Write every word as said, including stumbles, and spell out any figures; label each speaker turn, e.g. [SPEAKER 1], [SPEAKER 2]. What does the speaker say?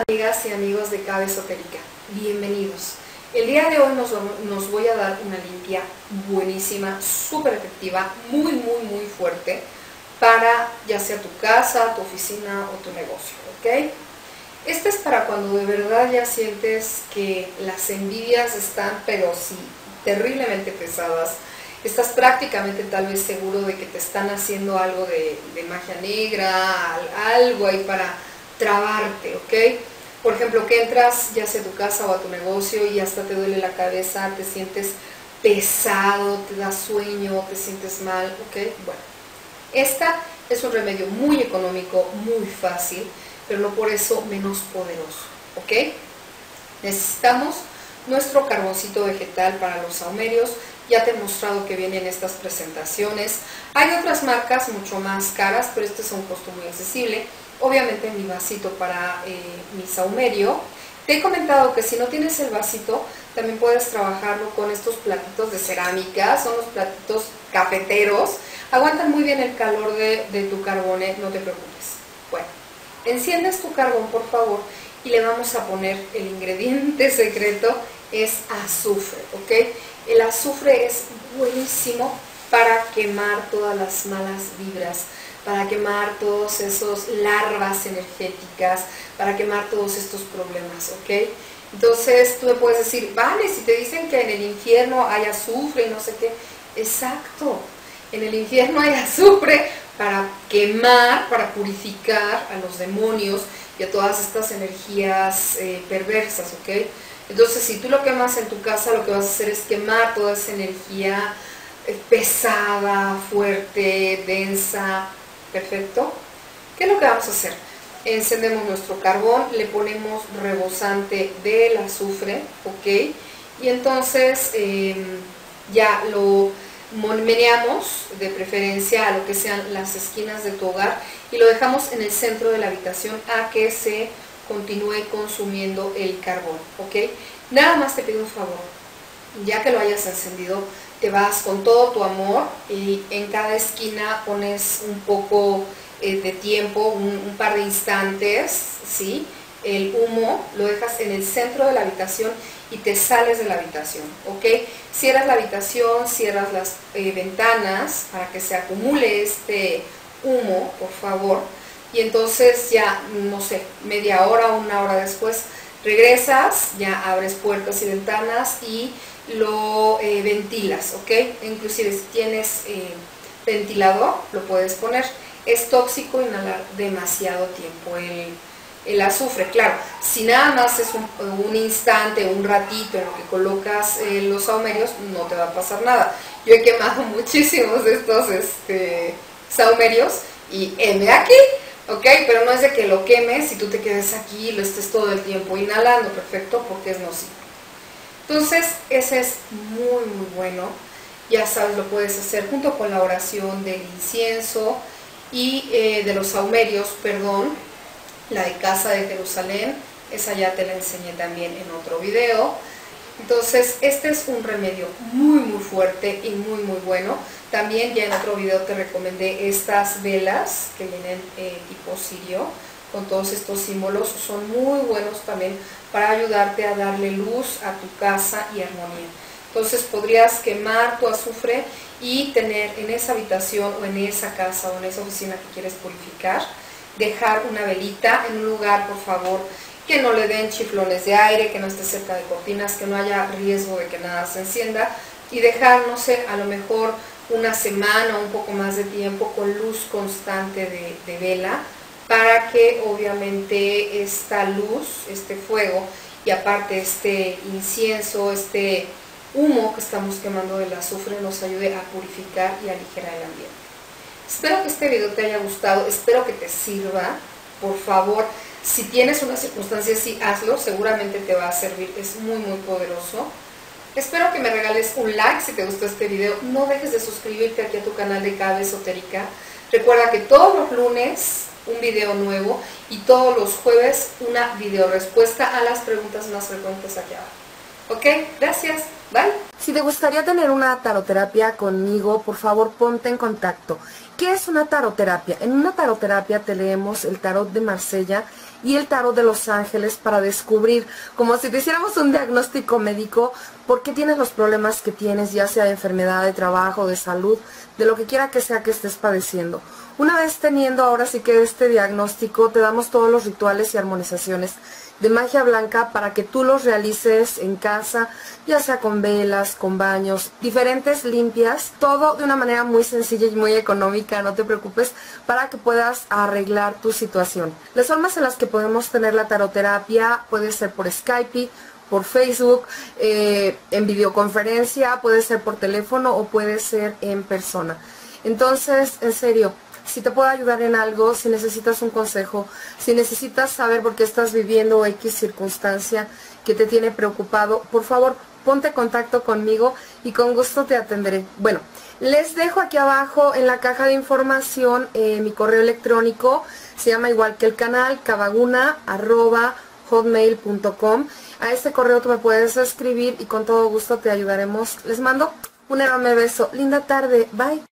[SPEAKER 1] Amigas y amigos de Cabe Esotérica, bienvenidos. El día de hoy nos, nos voy a dar una limpia buenísima, súper efectiva, muy muy muy fuerte para ya sea tu casa, tu oficina o tu negocio, ¿ok? Este es para cuando de verdad ya sientes que las envidias están, pero sí, terriblemente pesadas. Estás prácticamente tal vez seguro de que te están haciendo algo de, de magia negra, algo ahí para trabarte, ¿ok? Por ejemplo, que entras ya sea a tu casa o a tu negocio y hasta te duele la cabeza, te sientes pesado, te da sueño, te sientes mal, ¿ok? Bueno, esta es un remedio muy económico, muy fácil, pero no por eso menos poderoso, ¿ok? Necesitamos nuestro carboncito vegetal para los sahumerios. Ya te he mostrado que vienen estas presentaciones. Hay otras marcas mucho más caras, pero este es a un costo muy accesible. Obviamente mi vasito para eh, mi sahumerio. Te he comentado que si no tienes el vasito, también puedes trabajarlo con estos platitos de cerámica. Son los platitos cafeteros. Aguantan muy bien el calor de, de tu carbón, ¿eh? No te preocupes. Bueno, enciendes tu carbón, por favor, y le vamos a poner el ingrediente secreto, es azufre, ¿ok? El azufre es buenísimo para quemar todas las malas vibras, para quemar todos esos larvas energéticas, para quemar todos estos problemas, ¿ok? Entonces tú me puedes decir, vale, si te dicen que en el infierno hay azufre y no sé qué, exacto, en el infierno hay azufre para quemar, para purificar a los demonios y a todas estas energías eh, perversas, ¿ok? Entonces, si tú lo quemas en tu casa, lo que vas a hacer es quemar toda esa energía eh, pesada, fuerte, densa, ¿perfecto? ¿Qué es lo que vamos a hacer? Encendemos nuestro carbón, le ponemos rebosante del azufre, ¿ok? Y entonces eh, ya lo meneamos, de preferencia a lo que sean las esquinas de tu hogar, y lo dejamos en el centro de la habitación a que se continúe consumiendo el carbón, ¿ok? Nada más te pido un favor, ya que lo hayas encendido, te vas con todo tu amor y en cada esquina pones un poco eh, de tiempo, un, un par de instantes, ¿sí? El humo lo dejas en el centro de la habitación y te sales de la habitación, ¿ok? Cierras la habitación, cierras las eh, ventanas para que se acumule este humo, por favor. Y entonces ya, no sé, media hora o una hora después, regresas, ya abres puertas y ventanas y lo eh, ventilas, ¿ok? Inclusive si tienes eh, ventilador, lo puedes poner. Es tóxico inhalar demasiado tiempo el, el azufre. Claro, si nada más es un, un instante, un ratito en lo que colocas eh, los sahumerios, no te va a pasar nada. Yo he quemado muchísimos de estos este, sahumerios y heme aquí. Ok, pero no es de que lo quemes y tú te quedes aquí y lo estés todo el tiempo inhalando, perfecto, porque es nocivo. Entonces, ese es muy, muy bueno. Ya sabes, lo puedes hacer junto con la oración del incienso y eh, de los sahumerios, perdón, la de Casa de Jerusalén, esa ya te la enseñé también en otro video. Entonces, este es un remedio muy, muy fuerte y muy, muy bueno. También ya en otro video te recomendé estas velas que vienen eh, tipo sirio, con todos estos símbolos. Son muy buenos también para ayudarte a darle luz a tu casa y armonía. Entonces podrías quemar tu azufre y tener en esa habitación o en esa casa o en esa oficina que quieres purificar, dejar una velita en un lugar, por favor, que no le den chiflones de aire, que no esté cerca de cortinas, que no haya riesgo de que nada se encienda, y dejar, no sé, a lo mejor una semana o un poco más de tiempo con luz constante de, de vela, para que obviamente esta luz, este fuego y aparte este incienso, este humo que estamos quemando del azufre nos ayude a purificar y a aligerar el ambiente. Espero que este video te haya gustado, espero que te sirva. Por favor, si tienes una circunstancia así, hazlo, seguramente te va a servir, es muy muy poderoso. Espero que me regales un like si te gustó este video. No dejes de suscribirte aquí a tu canal de Cabe Esotérica. Recuerda que todos los lunes un video nuevo y todos los jueves una video respuesta a las preguntas más frecuentes aquí abajo. Ok, gracias, bye. Si te gustaría tener una taroterapia conmigo, por favor ponte en contacto.
[SPEAKER 2] ¿Qué es una taroterapia? En una taroterapia te leemos el tarot de Marsella y el tarot de Los Ángeles para descubrir, como si te hiciéramos un diagnóstico médico, por qué tienes los problemas que tienes, ya sea de enfermedad, de trabajo, de salud, de lo que quiera que sea que estés padeciendo. Una vez teniendo ahora sí que este diagnóstico, te damos todos los rituales y armonizaciones de magia blanca para que tú los realices en casa, ya sea con velas, con baños, diferentes limpias, todo de una manera muy sencilla y muy económica, no te preocupes, para que puedas arreglar tu situación. Las formas en las que podemos tener la taroterapia puede ser por Skype, por Facebook, eh, en videoconferencia, puede ser por teléfono o puede ser en persona. Entonces, en serio, si te puedo ayudar en algo, si necesitas un consejo, si necesitas saber por qué estás viviendo X circunstancia que te tiene preocupado, por favor, ponte en contacto conmigo y con gusto te atenderé. Bueno, les dejo aquí abajo en la caja de información eh, mi correo electrónico, se llama igual que el canal, cavaguna arroba hotmail punto com. A este correo tú me puedes escribir y con todo gusto te ayudaremos. Les mando un enorme beso. Linda tarde. Bye.